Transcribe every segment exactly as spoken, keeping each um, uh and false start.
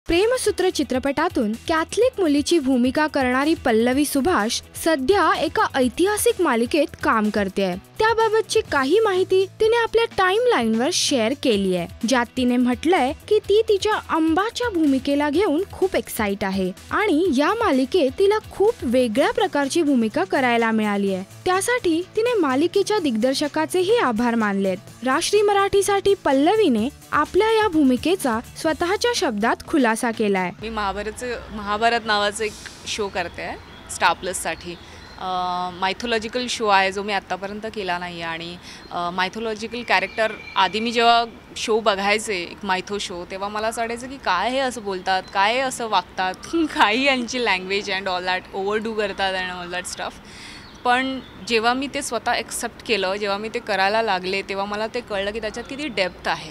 प्रेमसूत्र चित्रपटातून कॅथलिक मुलीची भूमिका करणारी पल्लवी सुभाष सध्या एका ऐतिहासिक मालिकेत काम करते। त्याबाबतची काही माहिती तिने आपल्या टाइमलाईनवर शेअर केली आहे, ज्यात तिने म्हटलंय की ती तिच्या अंबाच्या भूमिकेला घेऊन खूप एक्साइट आहे आणि या मालिकेत तिला खूप वेगळ्या प्रकारची भूमिका करायला मिळाली आहे। त्यासाठी तिने मालिकेच्या दिग्दर्शकाचेही आभार मानलेत। राष्ट्रीय मराठीसाठी पल्लवीने आपल्या या भूमिकेचा स्वतःच्या शब्दात खुलासा केलाय। मी महाभारतचं महाभारत नावाचं एक शो करते स्टार प्लस साठी। मायथोलॉजिकल शो आहे जो मी आत्तापर्यंत केला नाही आणि मायथोलॉजिकल कॅरेक्टर आधी मी जेव्हा शो बघायचे एक मायथो शो तेव्हा मला असं वाटायचं की काय हे असं बोलतात, काय असं वागतात, काही यांची language and all that overdo करतात अँड ऑल दॅट स्टफ। पण जेव्हा मी ते स्वतः एक्सेप्ट केलं, जेव्हा मी ते करायला लागले तेव्हा मला ते कळलं की त्याच्यात किती डेप्थ आहे।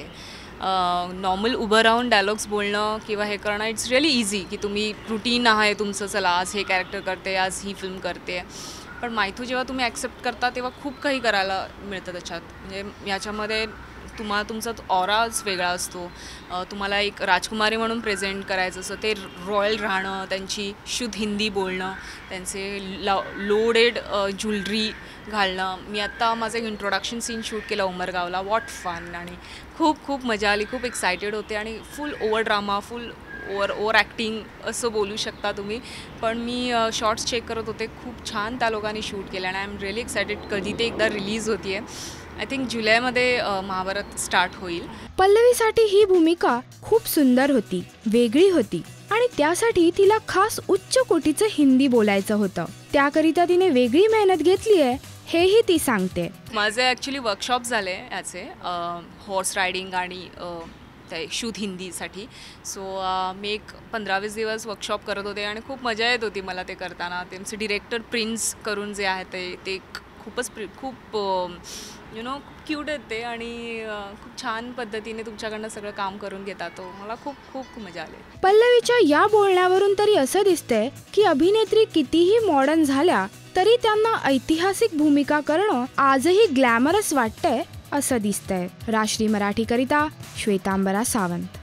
नॉर्मल उभं राहून डायलॉग्स बोलणं किंवा हे करणं इट्स रिअली इझी की तुम्ही रुटीन आहे तुमचं, चला आज हे कॅरेक्टर करते, आज ही फिल्म करते। पण मायथो जेव्हा तुम्ही ॲक्सेप्ट करता तेव्हा खूप काही करायला मिळतं त्याच्यात। म्हणजे याच्यामध्ये तुम्हाला तुमचा ऑराच वेगळा असतो। तुम्हाला एक राजकुमारी म्हणून प्रेझेंट करायचं असं, ते रॉयल राहणं, त्यांची शुद्ध हिंदी बोलणं, त्यांचे लो लोडेड ज्वेलरी घालणं। मी आत्ता माझं एक इंट्रोडक्शन सीन शूट केलं उमरगावला, वॉट फन, आणि खूप खूप मजा आली, खूप एक्सायटेड होते आणि full over drama, full over over acting असं बोलू शकता तुम्ही। पण मी शॉर्ट्स चेक करत होते, खूप छान त्या लोकांनी शूट केलं आणि आय एम रिअली एक्सायटेड कधी ते एकदा रिलीज होती आहे। आय थिंक जुलैमध्ये महाभारत स्टार्ट होईल। पल्लवीसाठी ही भूमिका खूप सुंदर होती, वेगळी होती आणि त्यासाठी तिला खास उच्च कोटीचं हिंदी बोलायचं होतं। त्याकरिता तिने वेगळी मेहनत घेतली आहे हेही ती सांगते। माझे ॲक्च्युली वर्कशॉप झाले याचे हॉर्स रायडिंग आणि ते शुद्ध हिंदीसाठी। सो मी एक पंधरा वीस दिवस वर्कशॉप करत होते आणि खूप मजा येत होती मला ते करताना। त्यांचे डिरेक्टर प्रिन्स करून जे आहे ते ते खूपच खूप यु नो क्यूट आहेत ते आणि खूप छान पद्धतीने तुमच्याकडनं सगळं काम करून घेतात। तो मला खूप खूप मजा आली। पल्लवीच्या या बोलण्यावरून तरी असं दिसतंय की अभिनेत्री कितीही मॉडर्न झाल्या तरी त्यांना ऐतिहासिक भूमिका करणं आजही ग्लॅमरस वाटतंय असं दिसतंय। राष्ट्रीय मराठीकरिता श्वेतांबरा सावंत।